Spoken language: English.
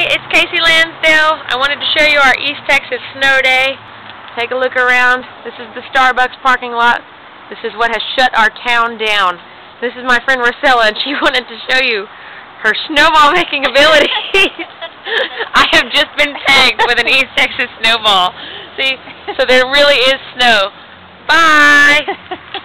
it's Kasey Lansdale. I wanted to show you our East Texas snow day. Take a look around. This is the Starbucks parking lot. This is what has shut our town down. This is my friend Rossella, and she wanted to show you her snowball making abilities. I have just been tagged with an East Texas snowball. See, so there really is snow. Bye!